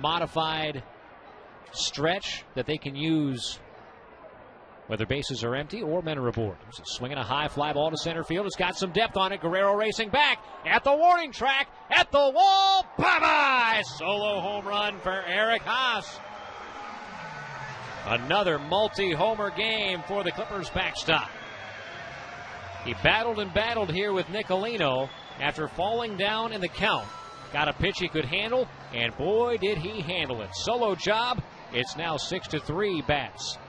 modified stretch that they can use whether bases are empty or men are aboard. Swinging a high fly ball to center field. It's got some depth on it. Guerrero racing back at the warning track, at the wall. Bye-bye! Solo home run for Eric Haase. Another multi-homer game for the Clippers backstop. He battled and battled here with Nicolino after falling down in the count. Got a pitch he could handle, and boy, did he handle it. Solo job. It's now 6-3 Bats.